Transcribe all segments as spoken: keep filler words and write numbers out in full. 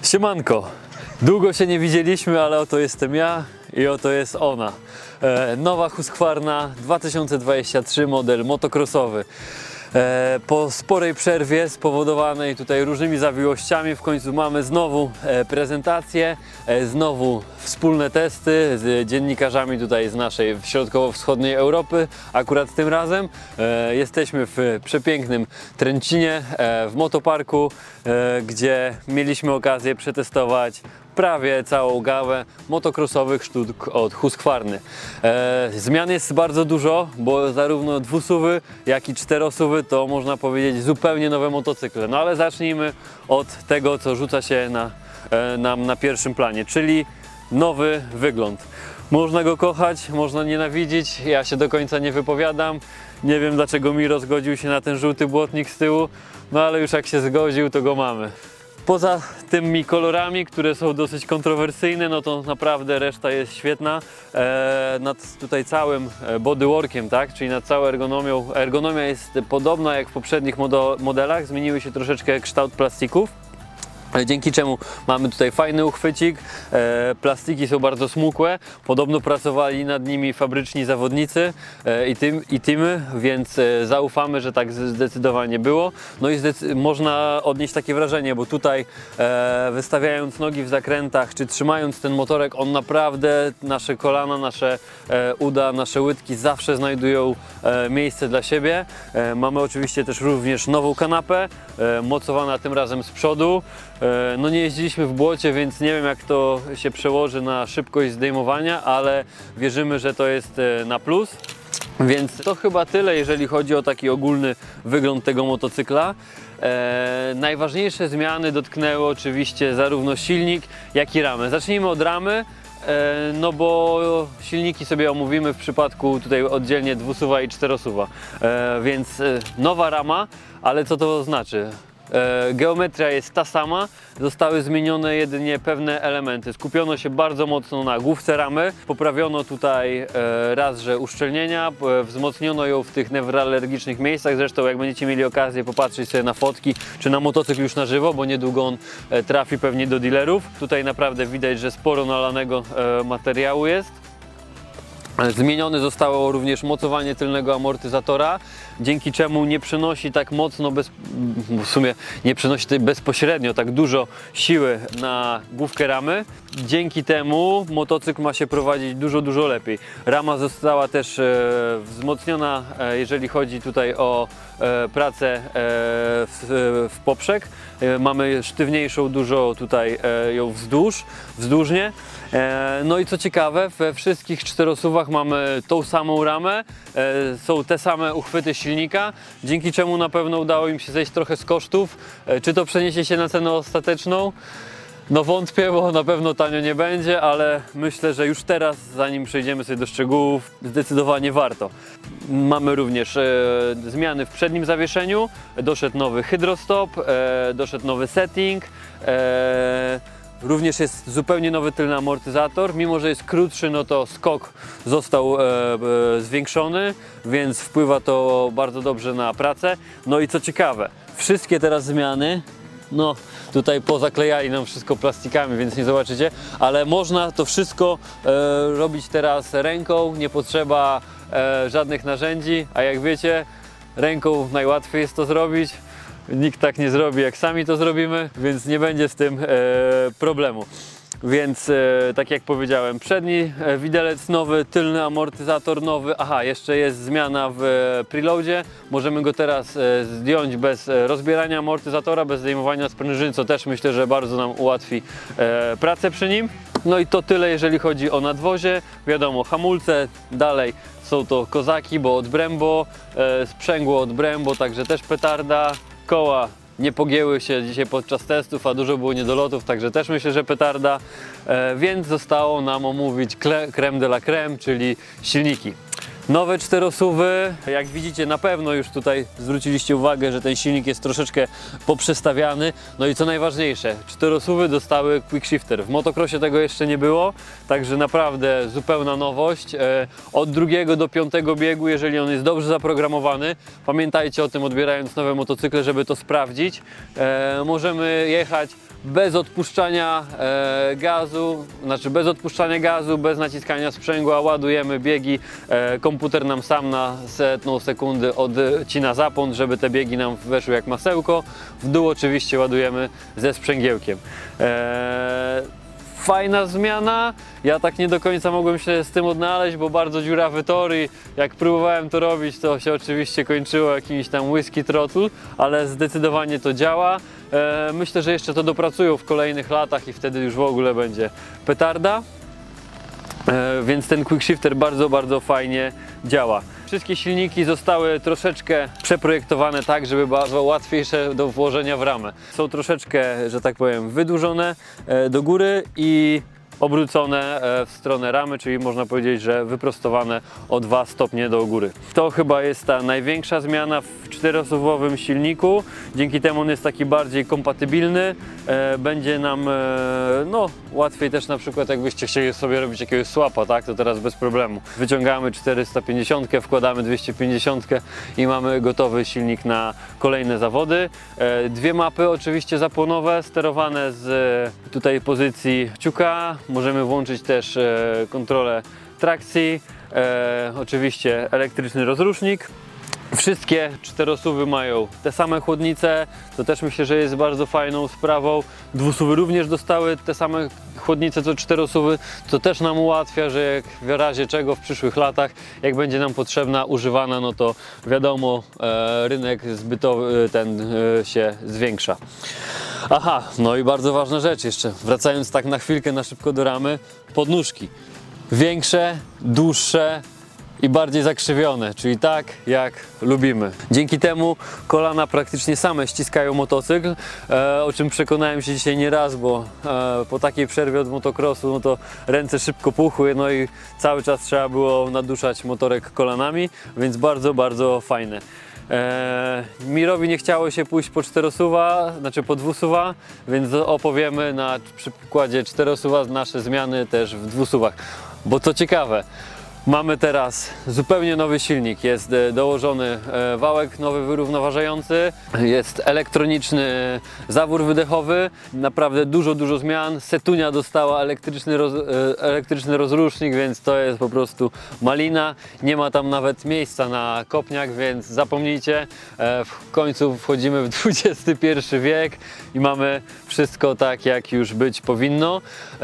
Siemanko, długo się nie widzieliśmy, ale oto jestem ja i oto jest ona. E, nowa Husqvarna dwa tysiące dwudziesty trzeci model motocrossowy. E, po sporej przerwie spowodowanej tutaj różnymi zawiłościami w końcu mamy znowu e, prezentację, e, znowu wspólne testy z dziennikarzami tutaj z naszej środkowo-wschodniej Europy. Akurat tym razem e, jesteśmy w przepięknym Tręcinie, e, w motoparku, e, gdzie mieliśmy okazję przetestować prawie całą gałę motocrossowych sztuk od Husqvarny. E, zmian jest bardzo dużo, bo zarówno dwusuwy, jak i czterosuwy to można powiedzieć zupełnie nowe motocykle. No ale zacznijmy od tego, co rzuca się na, e, nam na pierwszym planie, czyli nowy wygląd. Można go kochać, można nienawidzić, ja się do końca nie wypowiadam. Nie wiem, dlaczego Miro zgodził się na ten żółty błotnik z tyłu, no ale już jak się zgodził, to go mamy. Poza tymi kolorami, które są dosyć kontrowersyjne, no to naprawdę reszta jest świetna. E, nad tutaj całym bodyworkiem, tak, czyli nad całą ergonomią. Ergonomia jest podobna jak w poprzednich modelach, zmieniły się troszeczkę kształt plastików. Dzięki czemu mamy tutaj fajny uchwycik, e, plastiki są bardzo smukłe, podobno pracowali nad nimi fabryczni zawodnicy e, i, tym, i teamy, więc e, zaufamy, że tak zdecydowanie było. No i można odnieść takie wrażenie, bo tutaj e, wystawiając nogi w zakrętach, czy trzymając ten motorek, on naprawdę, nasze kolana, nasze e, uda, nasze łydki zawsze znajdują e, miejsce dla siebie. E, mamy oczywiście też również nową kanapę, e, mocowana tym razem z przodu. No nie jeździliśmy w błocie, więc nie wiem, jak to się przełoży na szybkość zdejmowania, ale wierzymy, że to jest na plus. Więc to chyba tyle, jeżeli chodzi o taki ogólny wygląd tego motocykla. E, najważniejsze zmiany dotknęły oczywiście zarówno silnik, jak i ramę. Zacznijmy od ramy. No bo silniki sobie omówimy w przypadku tutaj oddzielnie dwusuwa i czterosuwa, e, więc nowa rama, ale co to znaczy? E, geometria jest ta sama, zostały zmienione jedynie pewne elementy. Skupiono się bardzo mocno na główce ramy, poprawiono tutaj e, raz, że uszczelnienia, e, wzmocniono ją w tych newralgicznych miejscach. Zresztą jak będziecie mieli okazję popatrzeć sobie na fotki, czy na motocykl już na żywo, bo niedługo on e, trafi pewnie do dealerów. Tutaj naprawdę widać, że sporo nalanego e, materiału jest. Zmienione zostało również mocowanie tylnego amortyzatora, dzięki czemu nie przenosi tak mocno, bez, w sumie nie przenosi bezpośrednio tak dużo siły na główkę ramy. Dzięki temu motocykl ma się prowadzić dużo, dużo lepiej. Rama została też e, wzmocniona, e, jeżeli chodzi tutaj o e, pracę e, w, w poprzek. E, mamy sztywniejszą dużo tutaj e, ją wzdłuż, wzdłużnie. E, no i co ciekawe, we wszystkich czterosuwach mamy tą samą ramę, e, są te same uchwyty silnika, dzięki czemu na pewno udało im się zejść trochę z kosztów. E, czy to przeniesie się na cenę ostateczną? No wątpię, bo na pewno tanio nie będzie, ale myślę, że już teraz, zanim przejdziemy sobie do szczegółów, zdecydowanie warto. Mamy również e, zmiany w przednim zawieszeniu, doszedł nowy hydrostop, e, doszedł nowy setting, e, również jest zupełnie nowy tylny amortyzator. Mimo że jest krótszy, no to skok został e, e, zwiększony, więc wpływa to bardzo dobrze na pracę. No i co ciekawe, wszystkie teraz zmiany, no tutaj pozaklejali nam wszystko plastikami, więc nie zobaczycie, ale można to wszystko e, robić teraz ręką, nie potrzeba e, żadnych narzędzi, a jak wiecie, ręką najłatwiej jest to zrobić. Nikt tak nie zrobi, jak sami to zrobimy, więc nie będzie z tym e, problemu. Więc e, tak jak powiedziałem, przedni e, widelec nowy, tylny amortyzator nowy. Aha, jeszcze jest zmiana w e, preloadzie. Możemy go teraz e, zdjąć bez e, rozbierania amortyzatora, bez zdejmowania sprężyny, co też myślę, że bardzo nam ułatwi e, pracę przy nim. No i to tyle, jeżeli chodzi o nadwozie. Wiadomo, hamulce dalej są to kozaki, bo od Brembo, e, sprzęgło od Brembo, także też petarda. Koła nie pogięły się dzisiaj podczas testów, a dużo było niedolotów, także też myślę, że petarda, e, więc zostało nam omówić crème de la crème, czyli silniki. Nowe czterosuwy, jak widzicie, na pewno już tutaj zwróciliście uwagę, że ten silnik jest troszeczkę poprzestawiany. No i co najważniejsze, czterosuwy dostały quick shifter. W motocrossie tego jeszcze nie było, także naprawdę zupełna nowość. Od drugiego do piątego biegu, jeżeli on jest dobrze zaprogramowany, pamiętajcie o tym, odbierając nowe motocykle, żeby to sprawdzić. Możemy jechać bez odpuszczania e, gazu, znaczy bez odpuszczania gazu, bez naciskania sprzęgła, ładujemy biegi, e, komputer nam sam na setną sekundy odcina zapłon, żeby te biegi nam weszły jak masełko. W dół oczywiście ładujemy ze sprzęgiełkiem. E, Fajna zmiana, ja tak nie do końca mogłem się z tym odnaleźć, bo bardzo dziurawy tor i jak próbowałem to robić, to się oczywiście kończyło jakimś tam whisky throttle, ale zdecydowanie to działa. E, myślę, że jeszcze to dopracują w kolejnych latach i wtedy już w ogóle będzie petarda. E, więc ten quick shifter bardzo, bardzo fajnie działa. Wszystkie silniki zostały troszeczkę przeprojektowane tak, żeby było łatwiejsze do włożenia w ramę. Są troszeczkę, że tak powiem, wydłużone do góry i obrócone w stronę ramy, czyli można powiedzieć, że wyprostowane o dwa stopnie do góry. To chyba jest ta największa zmiana w czteroosobowym silniku. Dzięki temu on jest taki bardziej kompatybilny. Będzie nam no, łatwiej też na przykład jakbyście chcieli sobie robić jakiegoś swapa, tak? To teraz bez problemu. Wyciągamy czterysta pięćdziesiąt, wkładamy dwieście pięćdziesiąt i mamy gotowy silnik na kolejne zawody. Dwie mapy oczywiście zapłonowe, sterowane z tutaj pozycji kciuka. Możemy włączyć też e, kontrolę trakcji, e, oczywiście elektryczny rozrusznik. Wszystkie czterosuwy mają te same chłodnice, to też myślę, że jest bardzo fajną sprawą. Dwusuwy również dostały te same chłodnice co czterosuwy, co też nam ułatwia, że jak w razie czego w przyszłych latach, jak będzie nam potrzebna, używana, no to wiadomo, e, rynek zbytowy ten e, się zwiększa. Aha, no i bardzo ważna rzecz jeszcze, wracając tak na chwilkę na szybko do ramy, podnóżki. Większe, dłuższe i bardziej zakrzywione, czyli tak jak lubimy. Dzięki temu kolana praktycznie same ściskają motocykl, e, o czym przekonałem się dzisiaj nie raz, bo e, po takiej przerwie od motocrossu no to ręce szybko puchły, no i cały czas trzeba było naduszać motorek kolanami, więc bardzo, bardzo fajne. Eee, Mirowi nie chciało się pójść po czterosuwa, znaczy po dwusuwa, więc opowiemy na przykładzie czterosuwa nasze zmiany też w dwusuwach. Bo co ciekawe, mamy teraz zupełnie nowy silnik, jest dołożony wałek nowy wyrównoważający, jest elektroniczny zawór wydechowy, naprawdę dużo, dużo zmian. Setunia dostała elektryczny, roz, elektryczny rozrusznik, więc to jest po prostu malina. Nie ma tam nawet miejsca na kopniak, więc zapomnijcie, w końcu wchodzimy w dwudziesty pierwszy wiek i mamy wszystko tak, jak już być powinno.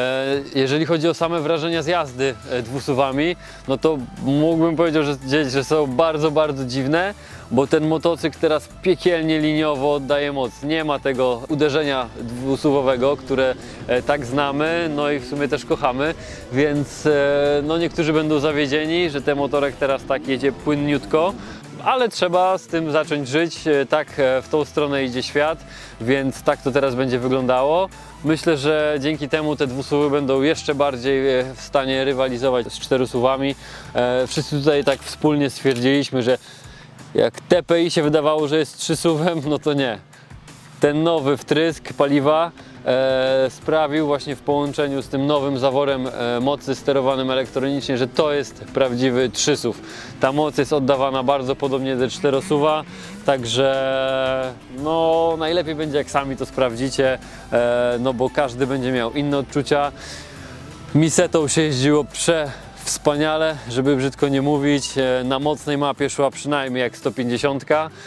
Jeżeli chodzi o same wrażenia z jazdy dwusuwami, no to mógłbym powiedzieć, że, że są bardzo, bardzo dziwne, bo ten motocykl teraz piekielnie liniowo oddaje moc. Nie ma tego uderzenia dwusuwowego, które e, tak znamy, no i w sumie też kochamy, więc e, no niektórzy będą zawiedzieni, że ten motorek teraz tak jedzie płynniutko, ale trzeba z tym zacząć żyć, tak w tą stronę idzie świat, więc tak to teraz będzie wyglądało. Myślę, że dzięki temu te dwusuwy będą jeszcze bardziej w stanie rywalizować z czterosuwami. Wszyscy tutaj tak wspólnie stwierdziliśmy, że jak T P I się wydawało, że jest trzysuwem, no to nie. Ten nowy wtrysk paliwa e, sprawił właśnie w połączeniu z tym nowym zaworem e, mocy sterowanym elektronicznie, że to jest prawdziwy trzysuw. Ta moc jest oddawana bardzo podobnie do czterosuwa, także no najlepiej będzie jak sami to sprawdzicie, e, no bo każdy będzie miał inne odczucia. Misetą się jeździło prze wspaniale, żeby brzydko nie mówić. Na mocnej mapie szła przynajmniej jak sto pięćdziesiąt.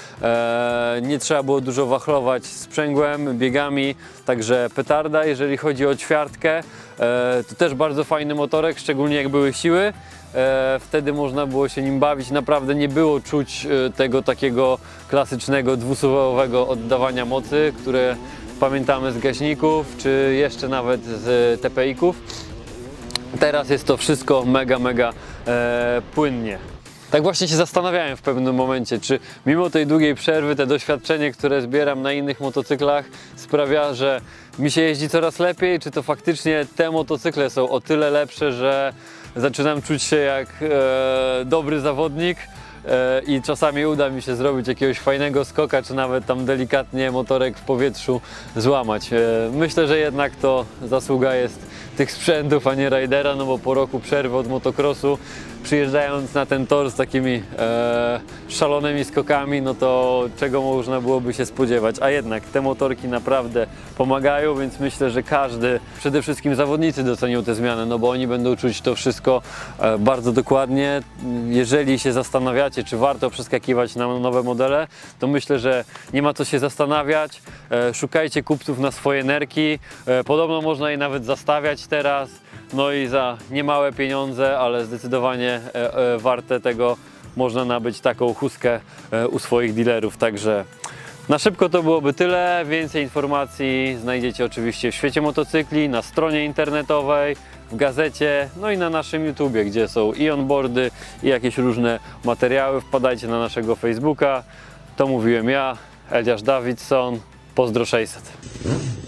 Nie trzeba było dużo wachlować sprzęgłem, biegami, także petarda. Jeżeli chodzi o ćwiartkę, to też bardzo fajny motorek, szczególnie jak były siły. Wtedy można było się nim bawić. Naprawdę nie było czuć tego takiego klasycznego dwusuwowego oddawania mocy, które pamiętamy z gaśników, czy jeszcze nawet z T P I-ków. Teraz jest to wszystko mega, mega e, płynnie. Tak właśnie się zastanawiałem w pewnym momencie, czy mimo tej długiej przerwy te doświadczenie, które zbieram na innych motocyklach sprawia, że mi się jeździ coraz lepiej, czy to faktycznie te motocykle są o tyle lepsze, że zaczynam czuć się jak e, dobry zawodnik e, i czasami uda mi się zrobić jakiegoś fajnego skoka, czy nawet tam delikatnie motorek w powietrzu złamać. E, myślę, że jednak to zasługa jest tych sprzętów, a nie ridera, no bo po roku przerwy od motocrossu, przyjeżdżając na ten tor z takimi e, szalonymi skokami, no to czego można byłoby się spodziewać, a jednak te motorki naprawdę pomagają, więc myślę, że każdy, przede wszystkim zawodnicy docenią te zmiany, no bo oni będą czuć to wszystko e, bardzo dokładnie. Jeżeli się zastanawiacie, czy warto przeskakiwać na nowe modele, to myślę, że nie ma co się zastanawiać, e, szukajcie kupców na swoje nerki, e, podobno można je nawet zastawiać teraz. No i za niemałe pieniądze, ale zdecydowanie e, e, warte tego, można nabyć taką huskę e, u swoich dealerów. Także na szybko to byłoby tyle. Więcej informacji znajdziecie oczywiście w Świecie Motocykli, na stronie internetowej, w gazecie, no i na naszym YouTubie, gdzie są i onboardy, i jakieś różne materiały. Wpadajcie na naszego Facebooka. To mówiłem ja, Eliasz Davidson. Pozdro sześćset.